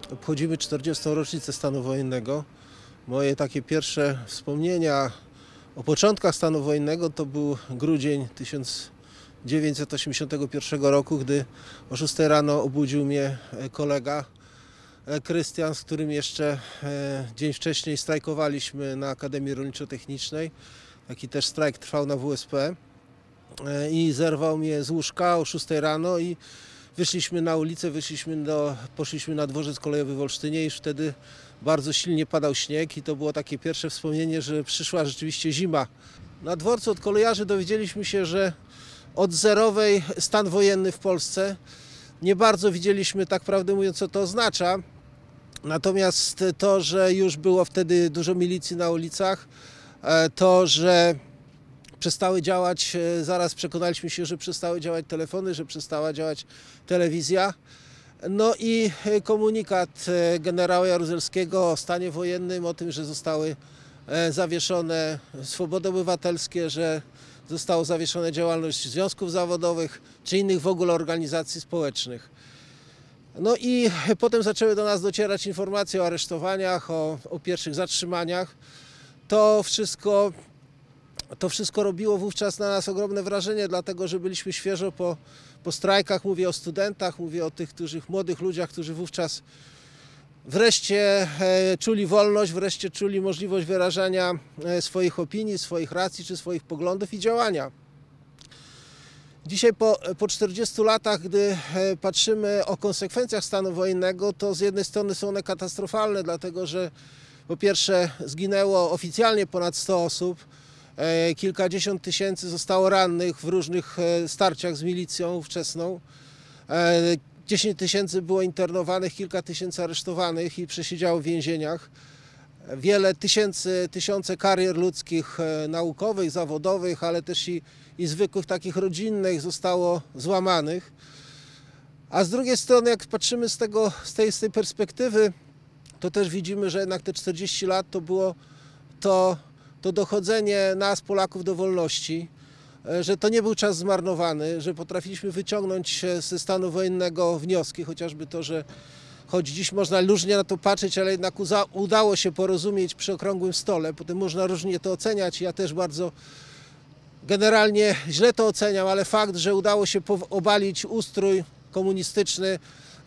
Obchodzimy 40. rocznicę stanu wojennego. Moje takie pierwsze wspomnienia o początkach stanu wojennego to był grudzień 1981 roku, gdy o 6 rano obudził mnie kolega Krystian, z którym jeszcze dzień wcześniej strajkowaliśmy na Akademii Rolniczo-Technicznej. Taki też strajk trwał na WSP i zerwał mnie z łóżka o 6 rano i wyszliśmy na ulicę, poszliśmy na dworzec kolejowy w Olsztynie i wtedy bardzo silnie padał śnieg i to było takie pierwsze wspomnienie, że przyszła rzeczywiście zima. Na dworcu od kolejarzy dowiedzieliśmy się, że odzerowej stan wojenny w Polsce. Nie bardzo widzieliśmy, tak prawdę mówiąc, co to oznacza. Natomiast to, że już było wtedy dużo milicji na ulicach, to, że przestały działać, zaraz przekonaliśmy się, że przestały działać telefony, że przestała działać telewizja. No i komunikat generała Jaruzelskiego o stanie wojennym, o tym, że zostały zawieszone swobody obywatelskie, że została zawieszona działalność związków zawodowych czy innych w ogóle organizacji społecznych. No i potem zaczęły do nas docierać informacje o aresztowaniach, o pierwszych zatrzymaniach. To wszystko robiło wówczas na nas ogromne wrażenie, dlatego że byliśmy świeżo po strajkach. Mówię o studentach, mówię o tych młodych ludziach, którzy wówczas wreszcie czuli wolność, wreszcie czuli możliwość wyrażania swoich opinii, swoich racji czy swoich poglądów i działania. Dzisiaj po 40 latach, gdy patrzymy o konsekwencjach stanu wojennego, to z jednej strony są one katastrofalne, dlatego że po pierwsze zginęło oficjalnie ponad 100 osób, kilkadziesiąt tysięcy zostało rannych w różnych starciach z milicją ówczesną, 10 tysięcy było internowanych, kilka tysięcy aresztowanych i przesiedziało w więzieniach. Tysiące karier ludzkich, naukowych, zawodowych, ale też i zwykłych takich rodzinnych zostało złamanych. A z drugiej strony, jak patrzymy z tej perspektywy, to też widzimy, że jednak te 40 lat to było to dochodzenie nas, Polaków, do wolności, że to nie był czas zmarnowany, że potrafiliśmy wyciągnąć ze stanu wojennego wnioski, chociażby to, że choć dziś można różnie na to patrzeć, ale jednak udało się porozumieć przy okrągłym stole. Potem można różnie to oceniać. Ja też bardzo generalnie źle to oceniam, ale fakt, że udało się obalić ustrój komunistyczny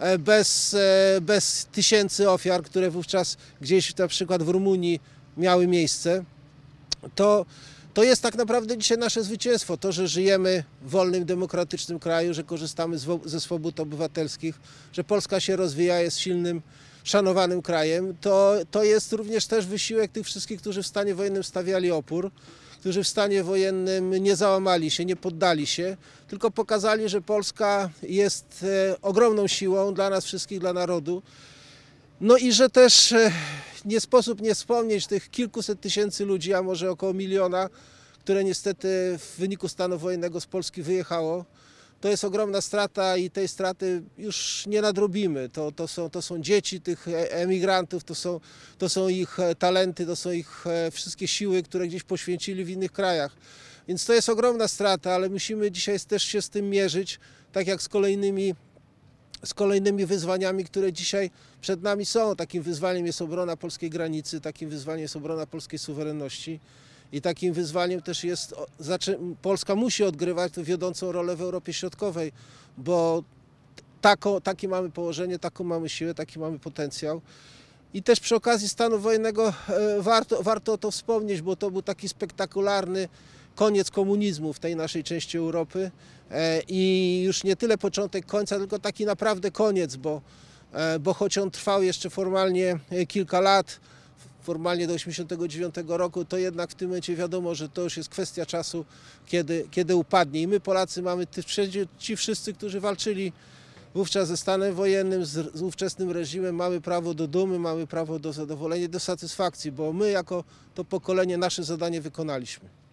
bez tysięcy ofiar, które wówczas gdzieś na przykład w Rumunii miały miejsce, to jest tak naprawdę dzisiaj nasze zwycięstwo. To, że żyjemy w wolnym, demokratycznym kraju, że korzystamy ze swobód obywatelskich, że Polska się rozwija, jest silnym, szanowanym krajem, to jest również też wysiłek tych wszystkich, którzy w stanie wojennym stawiali opór, którzy w stanie wojennym nie załamali się, nie poddali się, tylko pokazali, że Polska jest ogromną siłą dla nas wszystkich, dla narodu. No i że też nie sposób nie wspomnieć tych kilkuset tysięcy ludzi, a może około miliona, które niestety w wyniku stanu wojennego z Polski wyjechało. To jest ogromna strata i tej straty już nie nadrobimy. To są dzieci tych emigrantów, to są ich talenty, to są ich wszystkie siły, które gdzieś poświęcili w innych krajach. Więc to jest ogromna strata, ale musimy dzisiaj też się z tym mierzyć, tak jak z kolejnymi wyzwaniami, które dzisiaj przed nami są. Takim wyzwaniem jest obrona polskiej granicy, takim wyzwaniem jest obrona polskiej suwerenności i takim wyzwaniem też jest, Polska musi odgrywać tę wiodącą rolę w Europie Środkowej, bo takie mamy położenie, taką mamy siłę, taki mamy potencjał. I też przy okazji stanu wojennego warto o to wspomnieć, bo to był taki spektakularny koniec komunizmu w tej naszej części Europy i już nie tyle początek końca, tylko taki naprawdę koniec, bo choć on trwał jeszcze formalnie kilka lat, formalnie do 1989 roku, to jednak w tym momencie wiadomo, że to już jest kwestia czasu, kiedy upadnie. I my Polacy mamy ci wszyscy, którzy walczyli wówczas ze stanem wojennym, z ówczesnym reżimem, mamy prawo do dumy, mamy prawo do zadowolenia, do satysfakcji, bo my jako to pokolenie nasze zadanie wykonaliśmy.